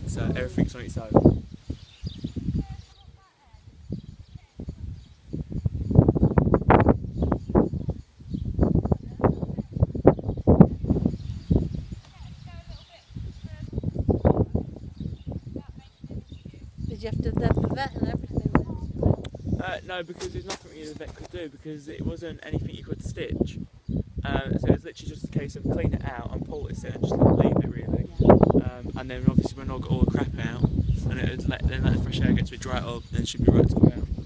so everything's on its own. Did you have to have the vet and everything? No, because there's nothing really the vet could do because it wasn't anything you could stitch. So it was literally just a case of clean it out and pull it in and just leave it really. And then obviously when I got all the crap out, and it would then let the fresh air get to it, dry it up, then it should be right to go out.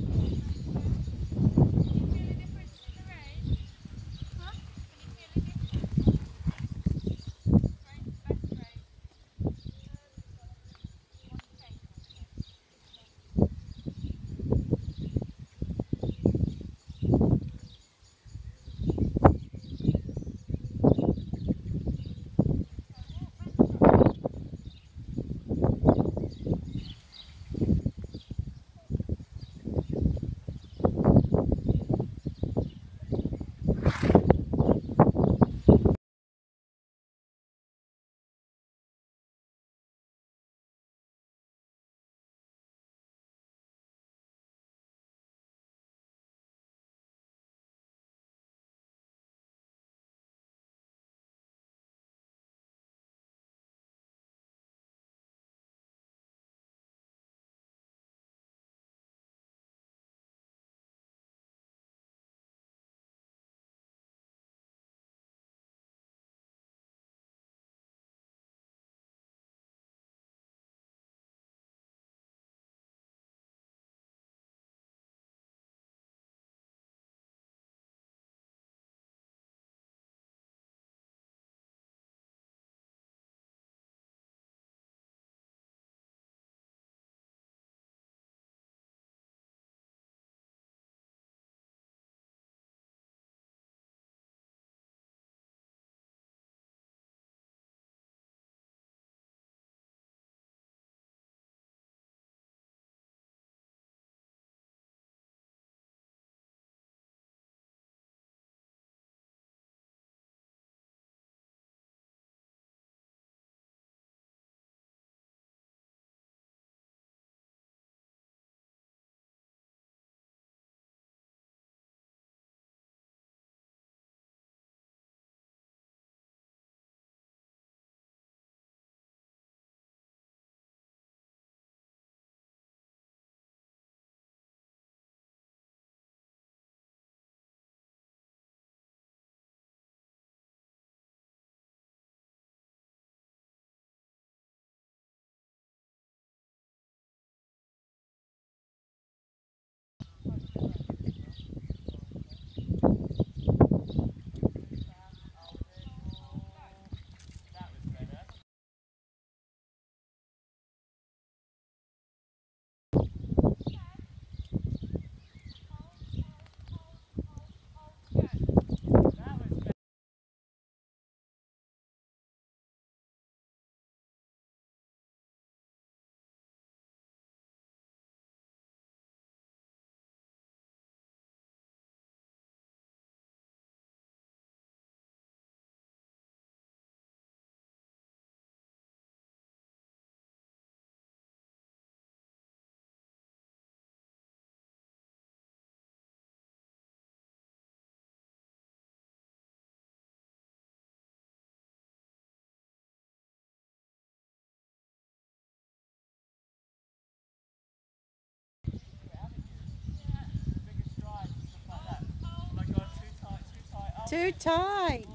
Too tight.